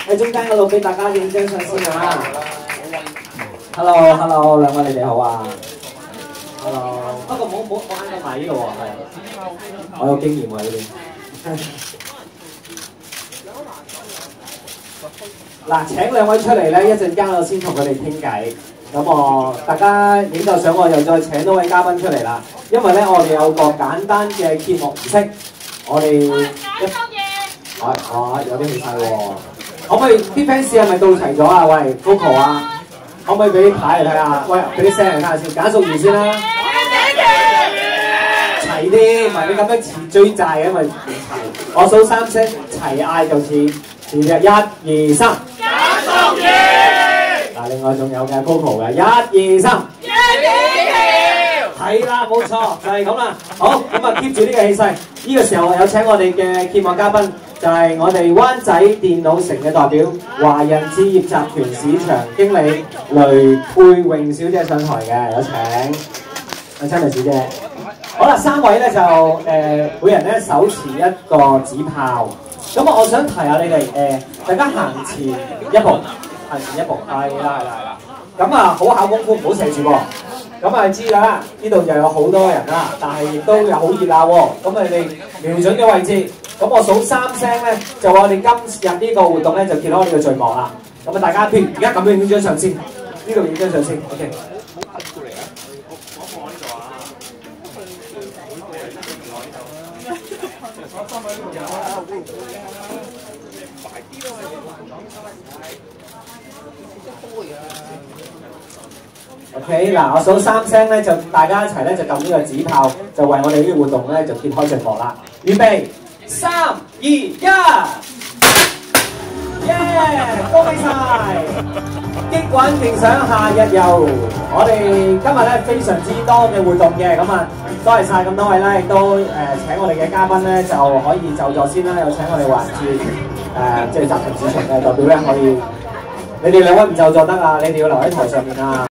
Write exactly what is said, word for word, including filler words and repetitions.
喺中間嗰度俾大家影張相先啊 ！Hello Hello， 兩位你哋好啊 ！Hello， 不過唔好唔好唔好挨到埋呢度喎，係。我有經驗喎呢邊。嗱，請兩位出嚟咧，一陣間我先同佢哋傾偈。咁我大家影夠相，我又再請多位嘉賓出嚟啦。因為咧，我哋有個簡單嘅揭幕儀式，我哋一係啊，有啲氣勢喎。可唔可以啲 fans 係咪到齊咗啊？喂 ，Coco 啊，可唔可以俾啲牌嚟睇下？喂，俾啲聲嚟睇下先。簡淑儀先啦。齊啲，唔係你咁樣似追債嘅，因為唔齊。我數三聲，齊嗌就似似嘅，一、二、三。簡淑儀。嗱，另外仲有嘅 Coco 嘅，一、二、三。一條。係啦，冇錯，就係咁啦。好，咁啊 keep 住呢個氣勢。呢個時候有請我哋嘅揭幕嘉賓，就係我哋灣仔電腦城嘅代表，華人置業集團市場經理雷佩穎小姐上台嘅，有請。有請雷小姐。好啦，三位咧就誒、呃，每人咧手持一個紙炮。咁啊，我想提下你哋誒、呃，大家行前一步，行前一步，係啦係啦係啦。咁啊，好考功夫，唔好射住喎。咁啊知㗎啦，呢度就有好多人啦，但係亦都有好熱鬧喎。咁你哋瞄準嘅位置，咁我數三聲咧，就話我哋今日呢個活動咧就揭開呢個序幕啦。咁啊，大家譬如而家咁樣影張相先，呢度影張相先 ，OK。OK， 嗱，我數三聲咧，就大家一齊咧就撳呢個紙炮，就為我哋呢個活動咧就揭開序幕啦。預備，三、二、一，耶！恭喜晒！激滾競想夏日遊，我哋今日咧非常之多嘅活動嘅，咁啊多謝晒咁多位啦，亦都誒、呃、請我哋嘅嘉賓咧就可以就座先啦，有請我哋環節誒即係集團市場嘅代表咧可以，你哋兩位唔就座得啊，你哋要留喺台上面啊。